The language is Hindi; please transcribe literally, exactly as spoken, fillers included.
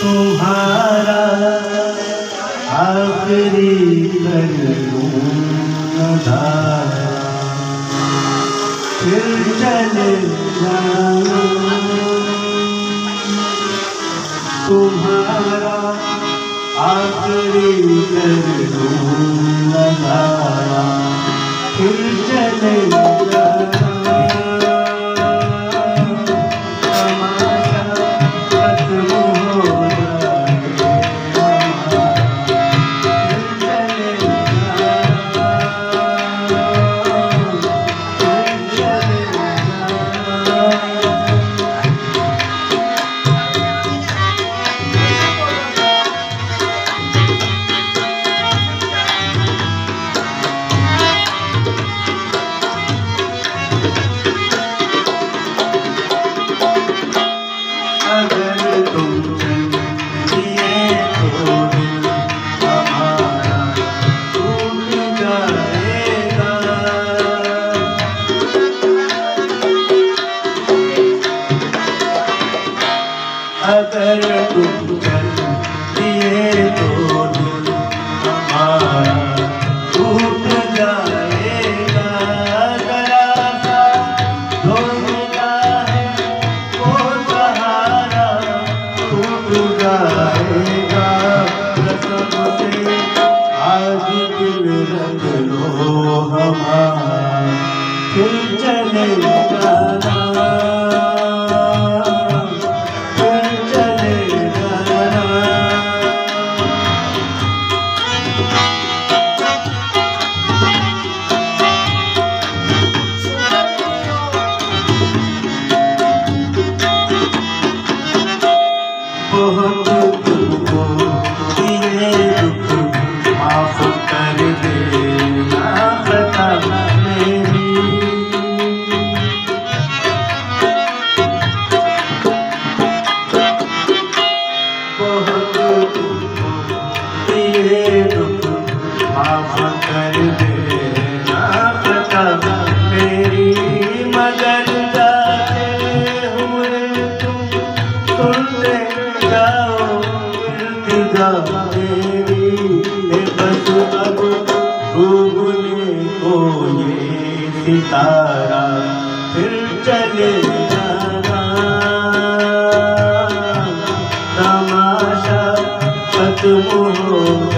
तुम्हारा आखिरी कर दूं नज़ारा, फिर चले जाऊं। तुम्हारा आखिरी कर दूं नज़ारा, फिर चले जाऊं। अगर तुम चल दिए तो दिल हमारा टूट जाएगा। जरा सा जो मिला है वो सहारा टूट जाएगा। कसम से आज दिल रख लो हमारा, फिर चले जाना। बहुत तुमको दिए दुख माफ कर देना खता मेरी। बहुत तुमको दिए दुख माफ कर देना खता मेरी। मगर जाते हुए तुम सुनते मेरी बस अब डूबने को ये सितारा, फिर चले जाना। तमाशा खत्म हो